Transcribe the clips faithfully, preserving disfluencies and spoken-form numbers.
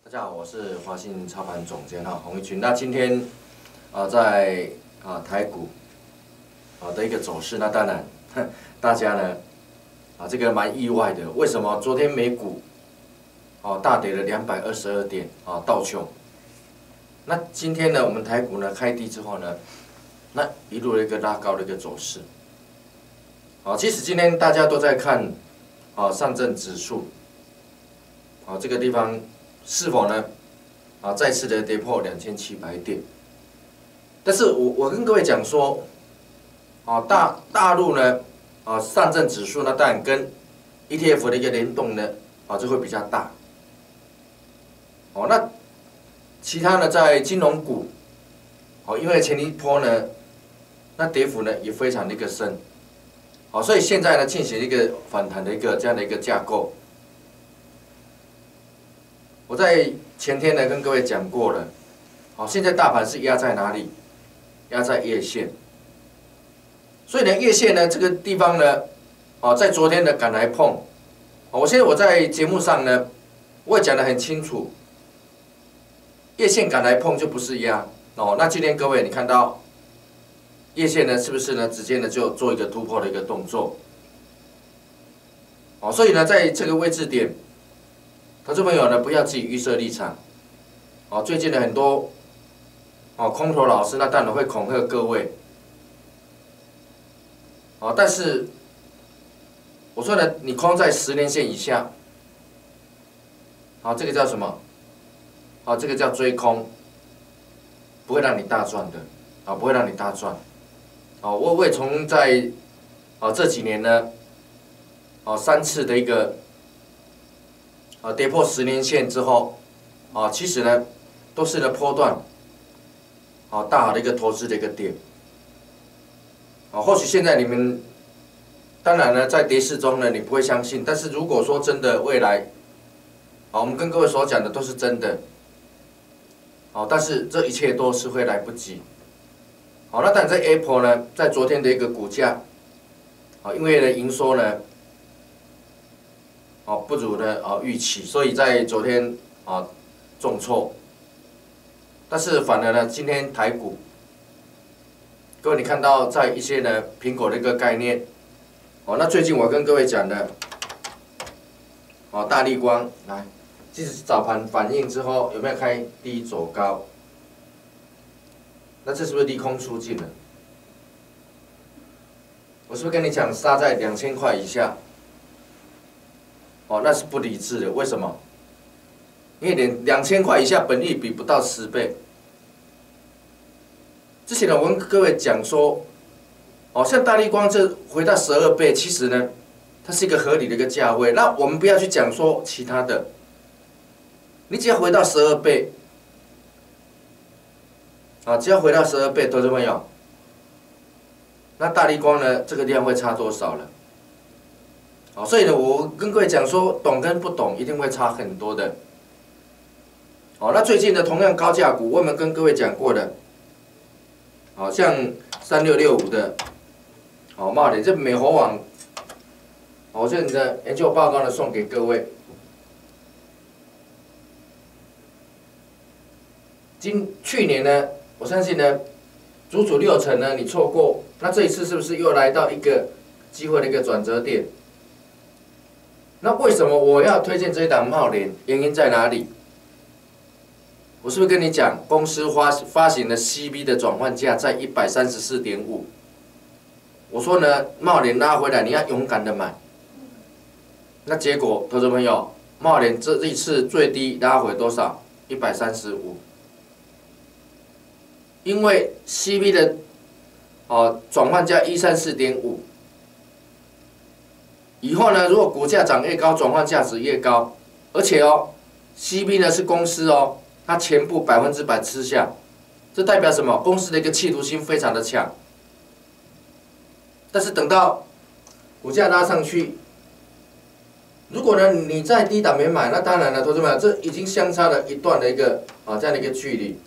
大家好，我是华信操盘总监哈洪一群。那今天啊、呃，在啊、呃、台股啊的一个走势，那当然大家呢啊这个蛮意外的，为什么昨天美股哦、啊、大跌了两百二十二点啊道琼？那今天呢，我们台股呢开低之后呢，那一路的一个拉高的一个走势。啊，即使今天大家都在看啊上证指数啊这个地方。 是否呢？啊，再次的跌破两千七百点。但是我我跟各位讲说，啊大大陆呢，啊上证指数呢，当然跟 E T F 的一个联动呢，啊就会比较大。哦，那其他呢，在金融股，哦，因为前一波呢，那跌幅呢也非常的一个深，好，所以现在呢进行一个反弹的一个这样的一个架构。 我在前天呢跟各位讲过了，好，现在大盘是压在哪里？压在月线。所以呢，月线呢这个地方呢，哦，在昨天呢敢来碰，我现在我在节目上呢，我也讲得很清楚，月线敢来碰就不是压哦。那今天各位你看到月线呢是不是呢直接呢就做一个突破的一个动作？哦，所以呢在这个位置点。 投资朋友呢，不要自己预设立场。哦，最近的很多哦空头老师，那当然会恐吓各位。哦，但是我说呢，你空在十年线以下，好、哦，这个叫什么？好、哦，这个叫追空，不会让你大赚的，啊、哦，不会让你大赚。哦，我我也从在哦这几年呢，哦三次的一个。 啊，跌破十年线之后，啊，其实呢，都是呢波段，啊，大好的一个投资的一个点，啊，或许现在你们，当然呢，在跌势中呢，你不会相信，但是如果说真的未来，啊，我们跟各位所讲的都是真的，啊，但是这一切都是会来不及，好，那但在 Apple 呢，在昨天的一个股价，啊，因为呢营收呢。 哦，不如呢啊预期，所以在昨天啊重挫，但是反而呢今天台股，各位你看到在一些呢苹果的一个概念，哦那最近我跟各位讲的，哦大立光来，即使早盘反应之后有没有开低走高？那这是不是利空出尽了？我是不是跟你讲杀在两千块以下？ 哦，那是不理智的，为什么？因为连两千块以下本益比不到十倍。之前呢，我跟各位讲说，哦，像大立光这回到十二倍，其实呢，它是一个合理的一个价位。那我们不要去讲说其他的，你只要回到十二倍，啊，只要回到十二倍，投资朋友，那大立光呢，这个量会差多少了？ 好，所以呢，我跟各位讲说，懂跟不懂一定会差很多的。好，那最近的同样高价股，我们跟各位讲过的，好像三六六五的，好茂联，这美猴网，我这你的研究报告呢送给各位。今去年呢，我相信呢，足足六成呢你错过，那这一次是不是又来到一个机会的一个转折点？ 那为什么我要推荐这一档茂联？原因在哪里？我是不是跟你讲，公司发发行的 C B 的转换价在一百三十四点五？我说呢，茂联拉回来，你要勇敢的买。那结果，投资朋友，茂联这一次最低拉回多少？一百三十五。因为 C B 的哦转换价一三四点五。 以后呢，如果股价涨越高，转换价值越高，而且哦 ，C B 呢是公司哦，它全部百分之百吃下，这代表什么？公司的一个企图心非常的强。但是等到股价拉上去，如果呢你在低档没买，那当然了，投资们，这已经相差了一段的一个啊这样的一个距离，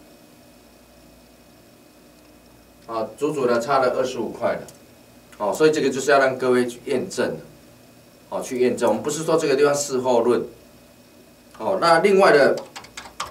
啊，足足呢差了二十五块了，哦，所以这个就是要让各位去验证的。 哦，去验证，我们不是说这个地方事后论。哦，那另外的，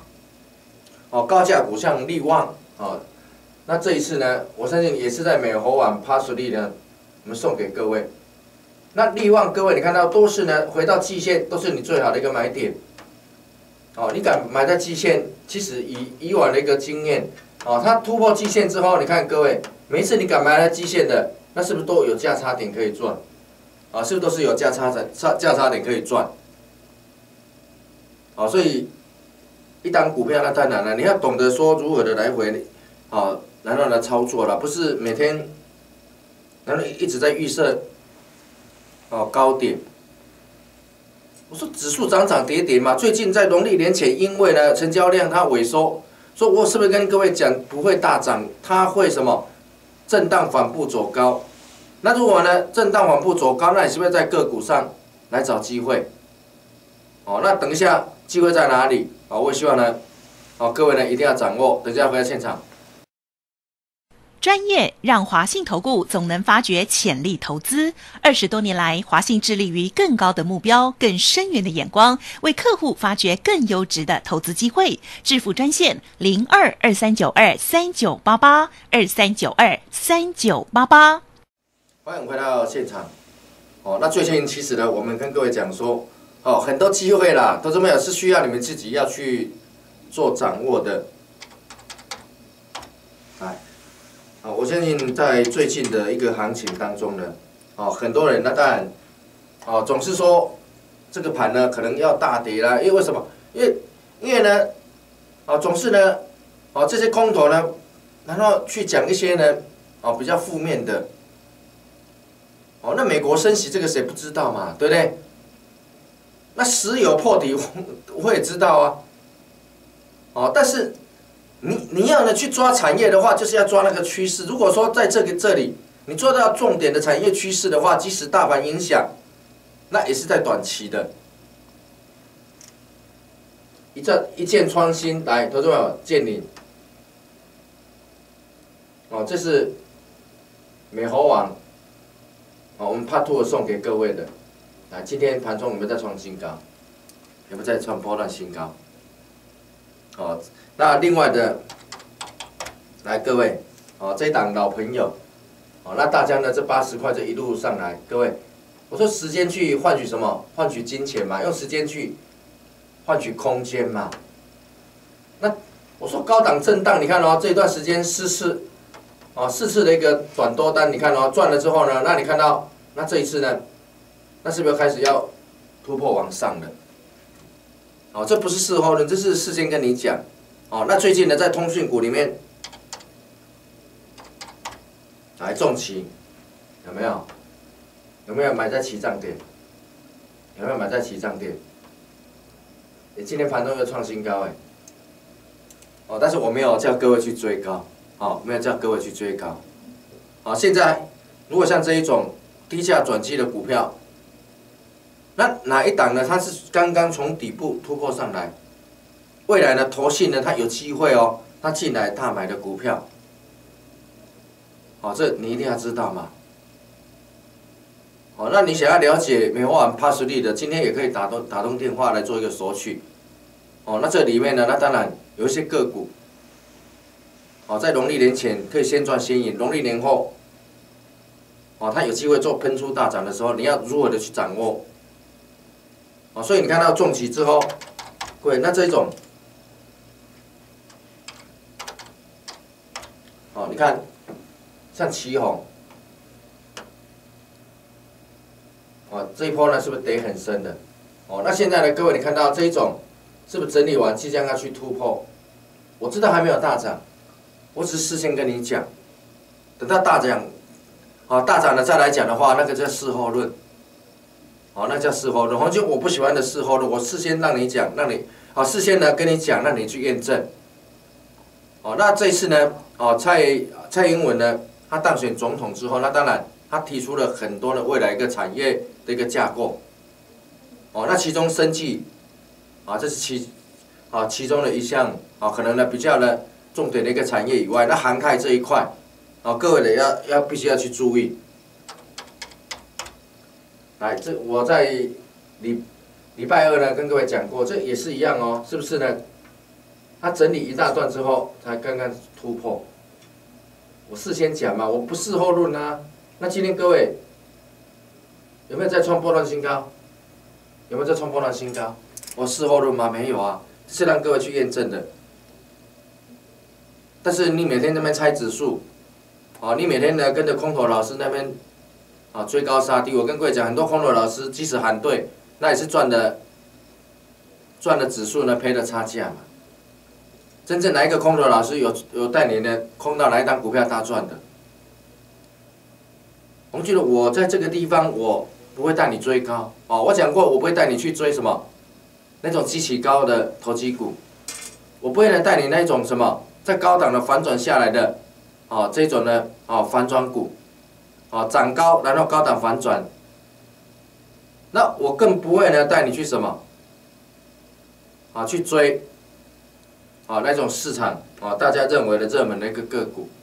哦，高价股像力旺哦，那这一次呢，我相信也是在美猴网 P A S 力呢，我们送给各位。那力旺各位你看到都是呢，回到季线都是你最好的一个买点。哦，你敢买在季线，其实以以往的一个经验，哦，它突破季线之后，你看各位，每一次你敢买在季线的，那是不是都有价差点可以赚？啊，是不是都是有价差的差价差点可以赚？啊，所以一档股票那当然了，你要懂得说如何的来回，啊，然后来操作了，不是每天，然后一直在预设，哦高点。我说指数涨涨跌跌嘛，最近在农历年前，因为呢成交量它萎缩，所以我是不是跟各位讲不会大涨，它会什么震荡反复走高？那如果呢震荡反复走高，那你是不是在个股上来找机会？哦，那等一下机会在哪里？哦，我也希望呢，哦各位呢一定要掌握，等一下回到现场。 专业让华信投顾总能发掘潜力投资。二十多年来，华信致力于更高的目标、更深远的眼光，为客户发掘更优质的投资机会。致富专线零二二三九二三九八八二三九二三九八八。 欢迎回到现场。哦，那最近其实呢，我们跟各位讲说，哦，很多机会啦，投资朋友是需要你们自己要去做掌握的。来。啊，我相信在最近的一个行情当中呢，哦，很多人那当然，哦，总是说这个盘呢可能要大跌啦，因为为什么？因为因为呢，哦，总是呢，哦，这些空头呢，然后去讲一些呢，哦，比较负面的，哦，那美国升息这个谁不知道嘛，对不对？那石油破底我也知道啊，哦，但是。你你要呢去抓产业的话，就是要抓那个趋势。如果说在这个这里你做到重点的产业趋势的话，即使大盘影响，那也是在短期的。一这一键创新，来，投资朋友建领。哦，这是美猴王，哦，我们帕兔送给各位的。来，今天盘中有没有再创新高？有没有再创波段新高？哦。那另外的，来各位，哦，这一档老朋友，哦，那大家呢这八十块这一路上来，各位，我说时间去换取什么？换取金钱嘛，用时间去换取空间嘛。那我说高档震荡，你看哦，这一段时间四次，哦，四次的一个短多单，你看哦，赚了之后呢，那你看到，那这一次呢，那是不是开始要突破往上了？哦，这不是事后论，这是事先跟你讲。哦，那最近呢，在通讯股里面，来重骑，有没有？有没有买在起涨点？有没有买在起涨点？你今天盘中又创新高哎！哦，但是我没有叫各位去追高，哦，没有叫各位去追高。哦，现在如果像这一种低价转机的股票，那哪一档呢？它是刚刚从底部突破上来。未来呢，投信呢，它有机会哦，它进来大买的股票，哦，这你一定要知道嘛。哦，那你想要了解美华 P A S 力的，今天也可以打通打通电话来做一个索取。哦，那这里面呢，那当然有一些个股，哦，在农历年前可以先赚先赢，农历年后，哦，它有机会做喷出大涨的时候，你要如何的去掌握？哦，所以你看到重击之后，对，那这一种。哦，你看，像旗宏，哦，这一波呢是不是跌很深的？哦，那现在呢，各位你看到这一种，是不是整理完即将要去突破？我知道还没有大涨，我只是事先跟你讲，等到大涨，哦，大涨了再来讲的话，那个叫事后论，哦，那叫事后论。就我不喜欢的事后论，我事先让你讲，让你，哦，事先呢跟你讲，让你去验证。哦，那这次呢？哦，蔡蔡英文呢，他当选总统之后，那当然他提出了很多的未来一个产业的一个架构。哦，那其中生技，啊，这是其啊其中的一项啊，可能呢比较呢重点的一个产业以外，那航太这一块，啊，各位呢要要必须要去注意。来，这我在礼礼拜二呢跟各位讲过，这也是一样哦，是不是呢？ 它整理一大段之后才刚刚突破。我事先讲嘛，我不事后论啊。那今天各位有没有在创波段新高？有没有在创波段新高？我事后论吗？没有啊，这是让各位去验证的。但是你每天在那边猜指数，啊，你每天呢跟着空头老师那边啊追高杀低，我跟各位讲，很多空头老师即使喊对，那也是赚的赚的指数呢赔的差价嘛。真正哪一个空头老师有有带你呢空到哪一档股票大赚的？我们觉得我在这个地方我不会带你追高哦，我讲过我不会带你去追什么那种基期高的投机股，我不会来带你那种什么在高档的反转下来的哦这种呢哦反转股，哦涨高然后高档反转，那我更不会呢带你去什么啊去追。啊，那种市场啊，大家认为的热门的一个个股，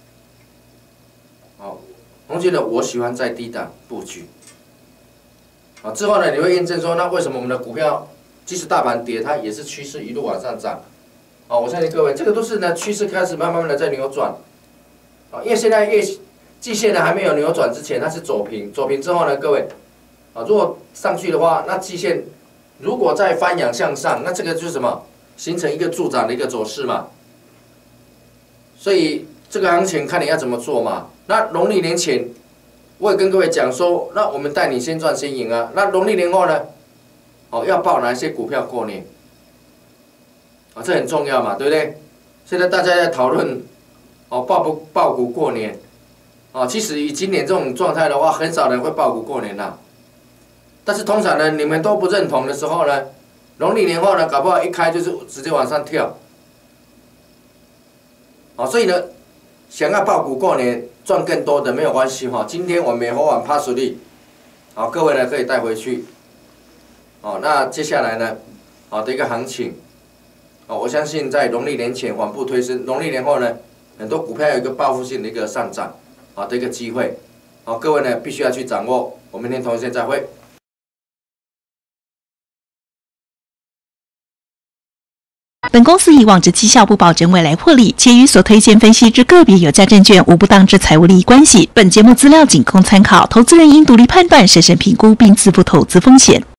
啊，我觉得我喜欢在低档布局。啊，之后呢，你会验证说，那为什么我们的股票即使大盘跌，它也是趋势一路往上涨？啊，我相信各位，这个都是呢趋势开始慢慢的在扭转。啊，因为现在月季线呢还没有扭转之前，它是走平，走平之后呢，各位，啊，如果上去的话，那季线如果再翻扬向上，那这个就是什么？形成一个助涨的一个走势嘛，所以这个行情看你要怎么做嘛。那农历年前，我也跟各位讲说，那我们带你先赚先赢啊。那农历年后呢，哦要报哪些股票过年？啊，这很重要嘛，对不对？现在大家在讨论，哦报不报股过年？啊，其实以今年这种状态的话，很少人会报股过年啦。但是通常呢，你们都不认同的时候呢？农历年后呢，搞不好一开就是直接往上跳，好，所以呢，想要抱股过年赚更多的没有关系哈。今天我们美猴网趴实力，好，各位呢可以带回去，好，那接下来呢，好的一个行情，哦，我相信在农历年前缓步推升，农历年后呢，很多股票有一个报复性的一个上涨，好的一个机会，好，各位呢必须要去掌握。我们明天同一时间再会。 本公司以往之绩效不保证未来获利，且与所推荐分析之个别有价证券无不当之财务利益关系。本节目资料仅供参考，投资人应独立判断、审慎评估并自负投资风险。